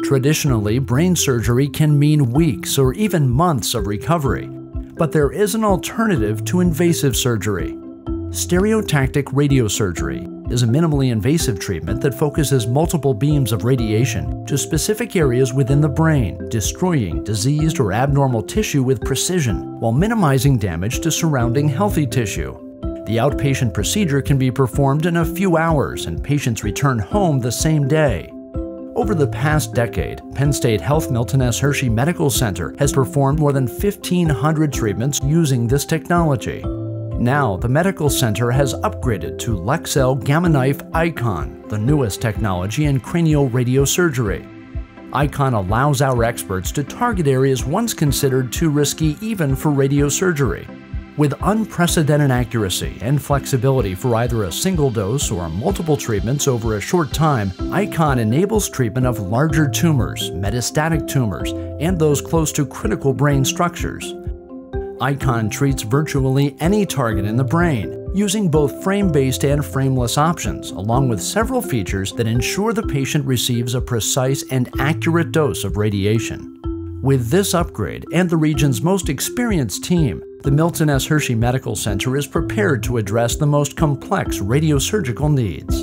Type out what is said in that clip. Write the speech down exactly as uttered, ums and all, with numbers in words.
Traditionally, brain surgery can mean weeks or even months of recovery, but there is an alternative to invasive surgery. Stereotactic radiosurgery is a minimally invasive treatment that focuses multiple beams of radiation to specific areas within the brain, destroying diseased or abnormal tissue with precision while minimizing damage to surrounding healthy tissue. The outpatient procedure can be performed in a few hours and patients return home the same day. Over the past decade, Penn State Health Milton's Hershey Medical Center has performed more than fifteen hundred treatments using this technology. Now, the medical center has upgraded to Leksell Gamma Knife Icon, the newest technology in cranial radiosurgery. Icon allows our experts to target areas once considered too risky even for radiosurgery. With unprecedented accuracy and flexibility for either a single dose or multiple treatments over a short time, Icon enables treatment of larger tumors, metastatic tumors, and those close to critical brain structures. Icon treats virtually any target in the brain, using both frame-based and frameless options, along with several features that ensure the patient receives a precise and accurate dose of radiation. With this upgrade and the region's most experienced team, the Milton S. Hershey Medical Center is prepared to address the most complex radiosurgical needs.